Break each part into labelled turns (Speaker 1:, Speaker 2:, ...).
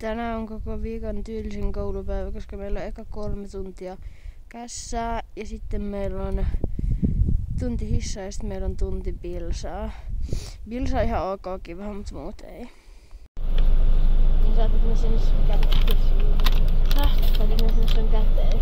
Speaker 1: Tänään on koko viikon tyylisin koulupäivä, koska meillä on eka 3 tuntia kässää ja sitten meillä on tunti hissaa ja sitten meillä on tunti bilsaa. Bilsa on ihan ok kiva, mutta muut ei. Niin saatat ne sinne sun käteen. Saatat ne sinne sun käteen.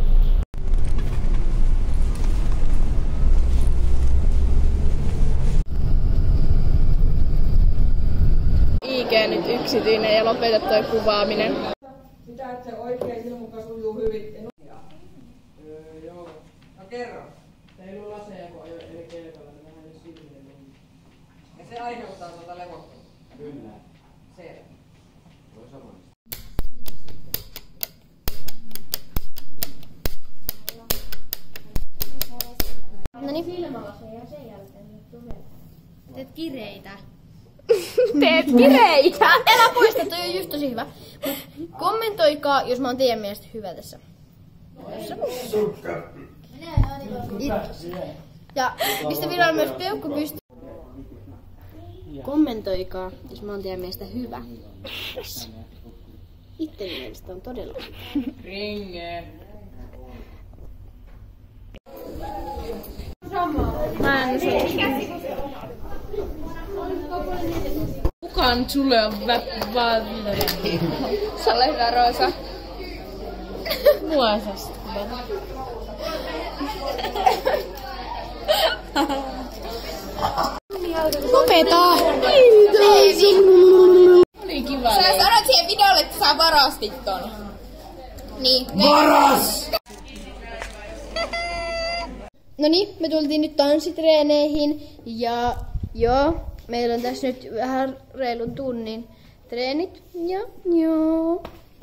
Speaker 1: IG nyt yksityinen ja lopeta toi kuvaaminen.
Speaker 2: Sitä, että se oikein ilmuka sujuu hyvin.
Speaker 3: Joo. No kerro.
Speaker 2: Teillä on laseja, kun ajoi eri kelkalla, niin vähän ei silminen.
Speaker 3: Ja se aiheuttaa tuota levottomuutta.
Speaker 2: Kyllä.
Speaker 3: Selvä.
Speaker 2: Voi saman.
Speaker 1: Noniin. Silmälaseja ja sen jälkeen teet kireitä.
Speaker 4: Teet kireitä!
Speaker 1: Älä poista, toi on just tosi hyvä. Kommentoikaa, jos mä oon teidän mielestä hyvä tässä. Ja pistä vielä myös peukku pystyyn. Kommentoikaa, jos mä oon teidän mielestä hyvä. Itteni mielestä on todella hyvä.
Speaker 2: Ringe.
Speaker 1: Mä en
Speaker 4: Kukaan sulle on vaan...
Speaker 1: Se on hyvä, Roosa.
Speaker 4: Muasasta. Lopeta! Oli kiva.
Speaker 1: Sä sanoit siihen videolle, että sä varastit ton. Niin.
Speaker 3: Varas!
Speaker 1: Noniin, me tultiin nyt tanssitreeneihin ja joo, meillä on tässä nyt vähän reilun tunnin treenit ja joo.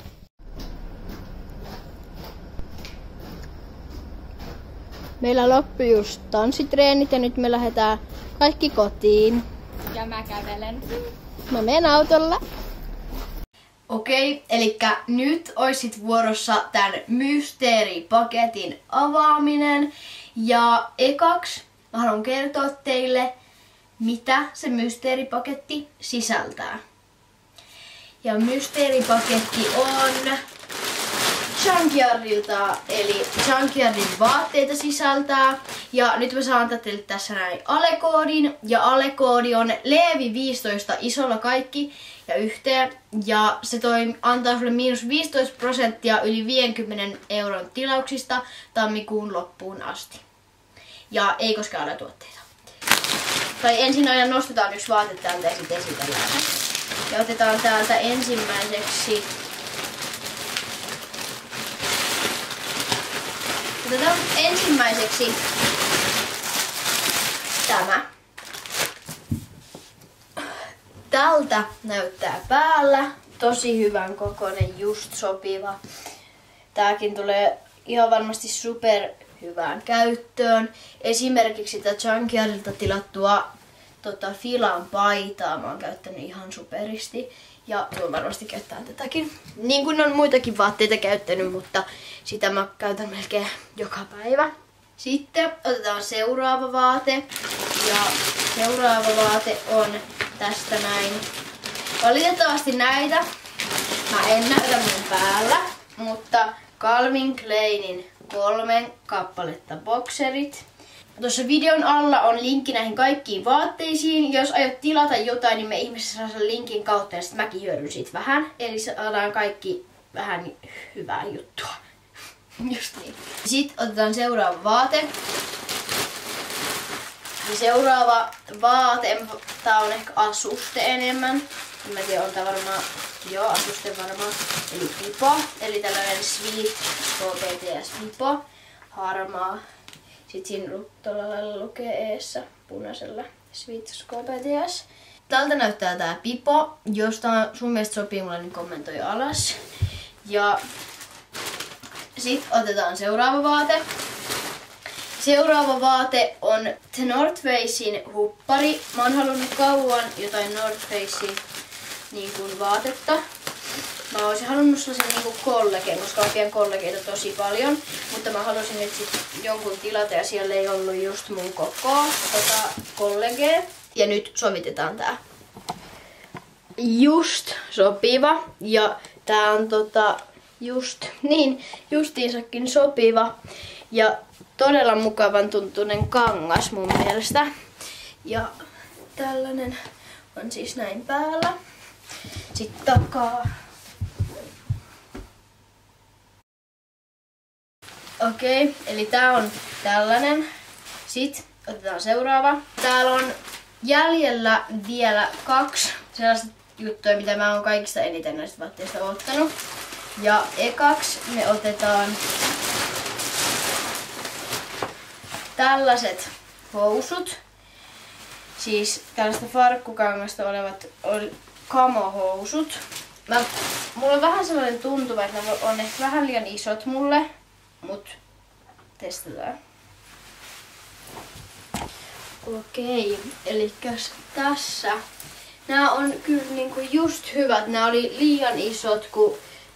Speaker 1: Meillä loppui just tanssitreenit ja nyt me lähdetään kaikki kotiin.
Speaker 4: Ja mä kävelen.
Speaker 1: Mä menen autolla.
Speaker 5: Okei, elikkä nyt oisit vuorossa tän mysteeripaketin avaaminen. Ja ekaks mä haluan kertoa teille, mitä se mysteeripaketti sisältää. Ja mysteeripaketti on Junkyardilta, eli Junkyardin vaatteita sisältää. Ja nyt mä saan teille tässä näin alekoodin. Ja alekoodi on Leevi 15 isolla kaikki ja yhteen. Ja se antaa sulle -15% yli 50 euron tilauksista tammikuun loppuun asti. Ja ei koske alatuotteita. Tai ensin aina nostetaan yksi vaate täältä ja sitten esitellään se. Ja otetaan täältä ensimmäiseksi. Otetaan ensimmäiseksi tämä. Tältä näyttää päällä. Tosi hyvän kokoinen, just sopiva. Tääkin tulee ihan varmasti super hyvään käyttöön. Esimerkiksi tätä Junkyardilta tilattua filan paitaa mä oon käyttänyt ihan superisti. Ja tuon varmasti käyttää tätäkin. Niin kuin on muitakin vaatteita käyttänyt, mutta sitä mä käytän melkein joka päivä. Sitten otetaan seuraava vaate. Ja seuraava vaate on tästä näin. Valitettavasti näitä mä en näytä mun päällä, mutta Calvin Kleinin 3 kappaletta bokserit. Tuossa videon alla on linkki näihin kaikkiin vaatteisiin. Jos aiot tilata jotain, niin me ihmeessä saa sen linkin kautta ja sitten mäkin hyödyn siitä vähän. Eli saadaan kaikki vähän hyvää juttua. Just niin. Sitten otetaan seuraava vaate. Ja seuraava vaate, tää on ehkä asuste enemmän. En mä tiedä, on tää varmaan, joo, asuste varmaan. Eli pipo, eli tällainen Sweet KPTS pipo, harmaa. Sitten siinä tuolla lailla lukee eessä punaisella Sweet KPTS. Tältä näyttää tää pipo. Jos tää sun mielestä sopii mulle, niin kommentoi alas. Ja sit otetaan seuraava vaate. Seuraava vaate on The North Facein huppari. Mä oon halunnut kauan jotain North Facein niin kuin vaatetta. Mä olisin halunnut sellaisen niin kuin kollegeen, koska oikein kollegeita tosi paljon. Mutta mä halusin nyt sit jonkun tilata ja siellä ei ollut just mun koko kollegee. Ja nyt sovitetaan tää. just sopiva. Ja tää on justiinsakin sopiva. Ja todella mukavan tuntunen kangas mun mielestä. Ja tällainen on siis näin päällä. Sitten takaa. Okei, eli tää on tällainen. Sitten otetaan seuraava. Täällä on jäljellä vielä 2 sellaista juttuja, mitä mä oon kaikista eniten näistä vaatteista ottanut. Ja ekaksi me otetaan tällaiset housut. Siis tällaista farkkukangasta olevat kamohousut. Mulla on vähän sellainen tuntuva, että ne on ehkä vähän liian isot mulle, mut testataan. Okei, eli tässä. Nämä on kyllä niinku just hyvät. Nämä oli liian isot, kun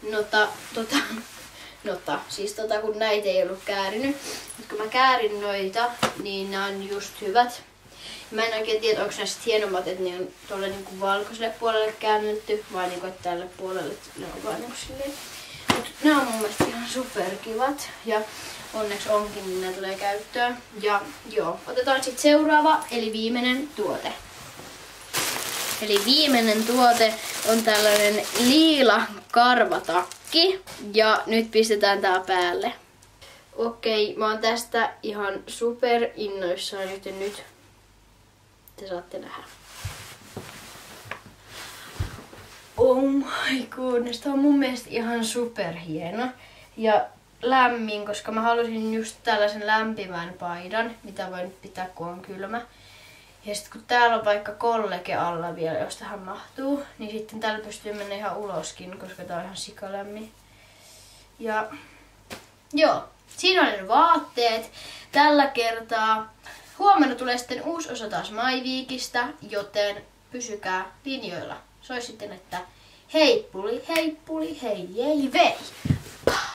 Speaker 5: kun näitä ei ollut käärinyt. Mutta kun mä käärin noita, niin nämä on just hyvät. Mä en oikein tiedä, onko nämä hienommat, että ne on tuolle niinku valkoiselle puolelle käännetty, vai niinku, että tälle puolelle ne on vaan niinku silleen. Mut nämä on mun mielestä ihan superkivat. Ja onneksi onkin, niin nämä tulee käyttöön. Ja joo, otetaan sitten seuraava, eli viimeinen tuote. Eli viimeinen tuote on tällainen liila karvatakki. Ja nyt pistetään tää päälle. Okei, mä oon tästä ihan super innoissaan, joten nyt te saatte nähdä. Oh my goodness, tää on mun mielestä ihan super hieno. Ja lämmin, koska mä halusin just tällaisen lämpimän paidan, mitä voi nyt pitää, kun on kylmä. Ja sitten kun täällä on vaikka kollege alla vielä, jos tähän mahtuu, niin sitten täällä pystyy mennä ihan uloskin, koska tää on ihan sikalämmin. Ja joo, siinä on ne vaatteet tällä kertaa. Huomenna tulee sitten uusi osa taas MyWeekistä, joten pysykää linjoilla. Soi sitten, että heippuli, heippuli, hei, hei, vei!